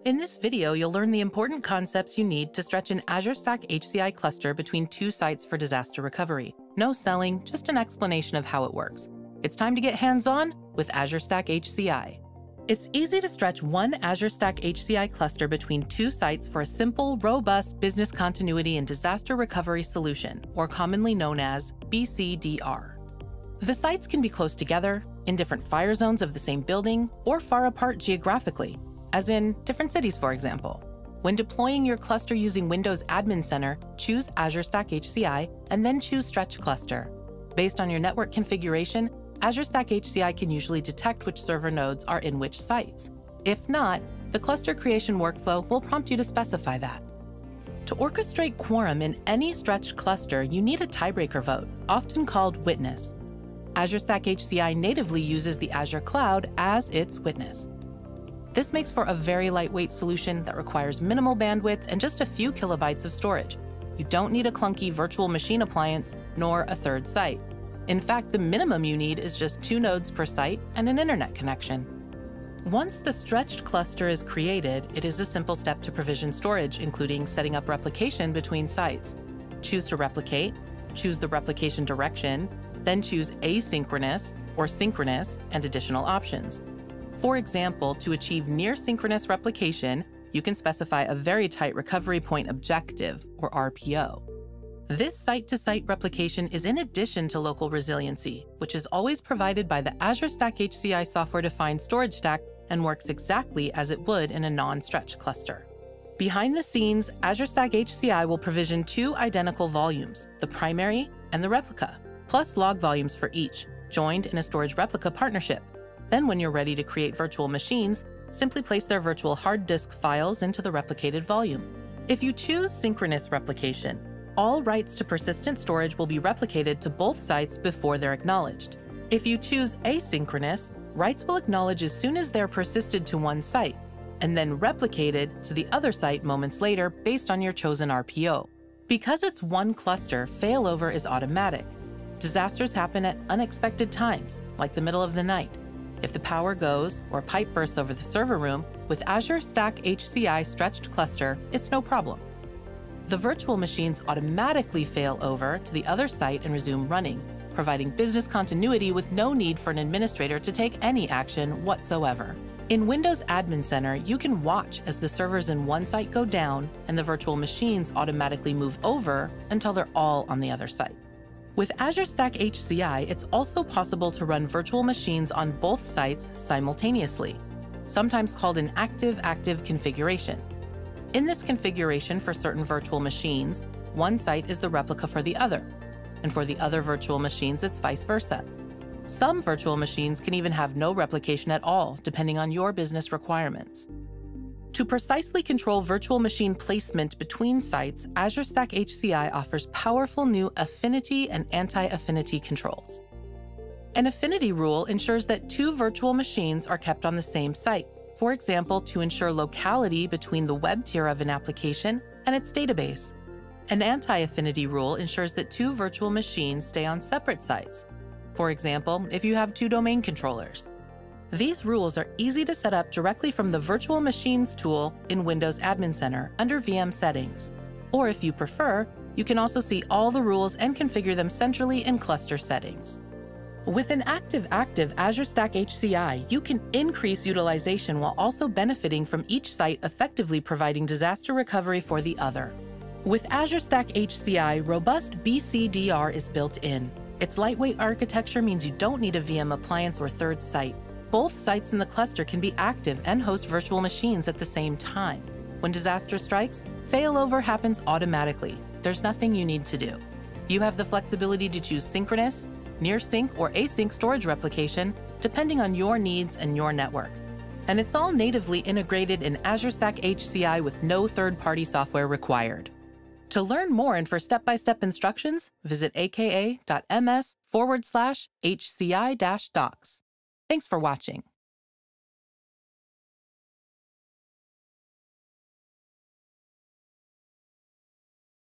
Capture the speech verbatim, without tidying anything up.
In this video, you'll learn the important concepts you need to stretch an Azure Stack H C I cluster between two sites for disaster recovery. No selling, just an explanation of how it works. It's time to get hands-on with Azure Stack H C I. It's easy to stretch one Azure Stack H C I cluster between two sites for a simple, robust business continuity and disaster recovery solution, or commonly known as B C D R. The sites can be close together, in different fire zones of the same building, or far apart geographically, as in different cities, for example. When deploying your cluster using Windows Admin Center, choose Azure Stack H C I and then choose Stretch Cluster. Based on your network configuration, Azure Stack H C I can usually detect which server nodes are in which sites. If not, the cluster creation workflow will prompt you to specify that. To orchestrate quorum in any stretched cluster, you need a tiebreaker vote, often called witness. Azure Stack H C I natively uses the Azure Cloud as its witness. This makes for a very lightweight solution that requires minimal bandwidth and just a few kilobytes of storage. You don't need a clunky virtual machine appliance, nor a third site. In fact, the minimum you need is just two nodes per site and an internet connection. Once the stretched cluster is created, it is a simple step to provision storage, including setting up replication between sites. Choose to replicate, choose the replication direction, then choose asynchronous or synchronous and additional options. For example, to achieve near-synchronous replication, you can specify a very tight recovery point objective, or R P O. This site-to-site replication is in addition to local resiliency, which is always provided by the Azure Stack H C I software-defined storage stack and works exactly as it would in a non-stretched cluster. Behind the scenes, Azure Stack H C I will provision two identical volumes, the primary and the replica, plus log volumes for each, joined in a storage replica partnership. Then when you're ready to create virtual machines, simply place their virtual hard disk files into the replicated volume. If you choose synchronous replication, all writes to persistent storage will be replicated to both sites before they're acknowledged. If you choose asynchronous, writes will acknowledge as soon as they're persisted to one site, and then replicated to the other site moments later based on your chosen R P O. Because it's one cluster, failover is automatic. Disasters happen at unexpected times, like the middle of the night. If the power goes or a pipe bursts over the server room, with Azure Stack H C I stretched cluster, it's no problem. The virtual machines automatically fail over to the other site and resume running, providing business continuity with no need for an administrator to take any action whatsoever. In Windows Admin Center, you can watch as the servers in one site go down and the virtual machines automatically move over until they're all on the other site. With Azure Stack H C I, it's also possible to run virtual machines on both sites simultaneously, sometimes called an active-active configuration. In this configuration for certain virtual machines, one site is the replica for the other, and for the other virtual machines, it's vice versa. Some virtual machines can even have no replication at all, depending on your business requirements. To precisely control virtual machine placement between sites, Azure Stack H C I offers powerful new Affinity and anti-affinity controls. An affinity rule ensures that two virtual machines are kept on the same site, for example, to ensure locality between the web tier of an application and its database. An anti-affinity rule ensures that two virtual machines stay on separate sites, for example, if you have two domain controllers. These rules are easy to set up directly from the Virtual Machines tool in Windows Admin Center under V M Settings. Or if you prefer, you can also see all the rules and configure them centrally in Cluster Settings. With an active-active Azure Stack H C I, you can increase utilization while also benefiting from each site effectively providing disaster recovery for the other. With Azure Stack H C I, robust B C D R is built in. Its lightweight architecture means you don't need a V M appliance or third site. Both sites in the cluster can be active and host virtual machines at the same time. When disaster strikes, failover happens automatically. There's nothing you need to do. You have the flexibility to choose synchronous, near-sync, or async storage replication, depending on your needs and your network. And it's all natively integrated in Azure Stack H C I with no third-party software required. To learn more and for step-by-step instructions, visit aka.ms forward slash HCI dash docs. Thanks for watching.